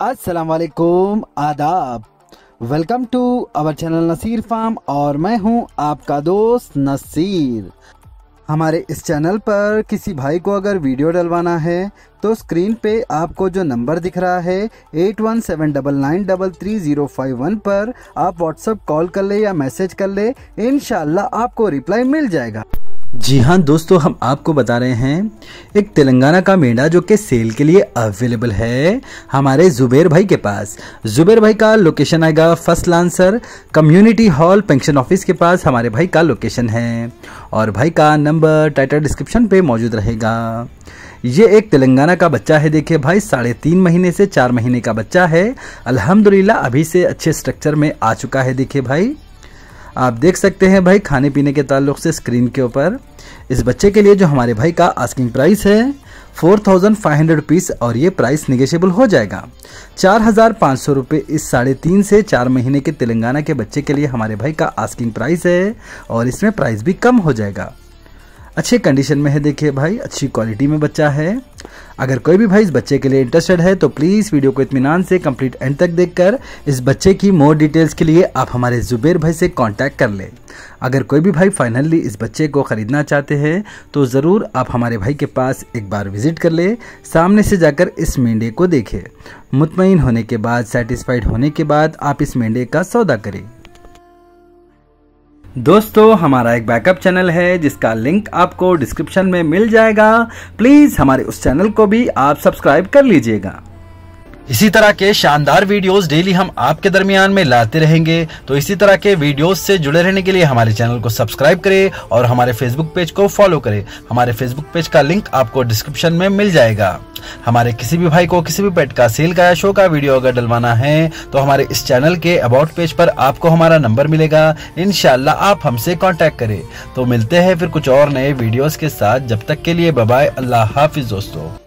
अस्सलाम वालेकुम, आदाब। Welcome to our channel Naseer farm और मैं हूं आपका दोस्त नसीर। हमारे इस चैनल पर किसी भाई को अगर वीडियो डलवाना है तो स्क्रीन पे आपको जो नंबर दिख रहा है 8179933051 पर आप व्हाट्सएप कॉल कर ले या मैसेज कर ले, इंशाल्लाह आपको रिप्लाई मिल जाएगा। जी हाँ दोस्तों, हम आपको बता रहे हैं एक तेलंगाना का मेंढा जो कि सेल के लिए अवेलेबल है हमारे जुबैर भाई के पास। जुबैर भाई का लोकेशन आएगा first lancer community hall pension office के पास हमारे भाई का लोकेशन है और भाई का नंबर टाइटल डिस्क्रिप्शन पे मौजूद रहेगा। ये एक तेलंगाना का बच्चा है। देखिए भाई, 3.5 महीने से 4 महीने का बच्चा है। अल्हम्दुलिल्लाह अभी से अच्छे स्ट्रक्चर में आ चुका है। देखिए भाई, आप देख सकते हैं भाई खाने पीने के ताल्लुक से स्क्रीन के ऊपर। इस बच्चे के लिए जो हमारे भाई का आस्किंग प्राइस है 4500 रुपीज़ और ये प्राइस निगेशियबल हो जाएगा। 4500 रुपये इस 3.5 से 4 महीने के तेलंगाना के बच्चे के लिए हमारे भाई का आस्किंग प्राइस है और इसमें प्राइस भी कम हो जाएगा। अच्छे कंडीशन में है। देखिए भाई, अच्छी क्वालिटी में बच्चा है। अगर कोई भी भाई इस बच्चे के लिए इंटरेस्टेड है तो प्लीज़ वीडियो को इत्मीनान से कंप्लीट एंड तक देखकर इस बच्चे की मोर डिटेल्स के लिए आप हमारे जुबैर भाई से कांटेक्ट कर लें। अगर कोई भी भाई फाइनली इस बच्चे को ख़रीदना चाहते हैं तो ज़रूर आप हमारे भाई के पास एक बार विज़िट कर ले, सामने से जाकर इस मेंढे को देखें। मुतमईन होने के बाद, सेटिस्फाइड होने के बाद आप इस मेंढे का सौदा करें। दोस्तों, हमारा एक बैकअप चैनल है जिसका लिंक आपको डिस्क्रिप्शन में मिल जाएगा। प्लीज हमारे उस चैनल को भी आप सब्सक्राइब कर लीजिएगा। इसी तरह के शानदार वीडियोस डेली हम आपके दरमियान में लाते रहेंगे, तो इसी तरह के वीडियोस से जुड़े रहने के लिए हमारे चैनल को सब्सक्राइब करें और हमारे फेसबुक पेज को फॉलो करें। हमारे फेसबुक पेज का लिंक आपको डिस्क्रिप्शन में मिल जाएगा। हमारे किसी भी भाई को किसी भी पेट का सेल का या शो का वीडियो अगर डलवाना है तो हमारे इस चैनल के अबाउट पेज पर आपको हमारा नंबर मिलेगा। इंशाल्लाह आप हमसे कांटेक्ट करें। तो मिलते हैं फिर कुछ और नए वीडियोस के साथ। जब तक के लिए बाय बाय, अल्लाह हाफिज दोस्तों।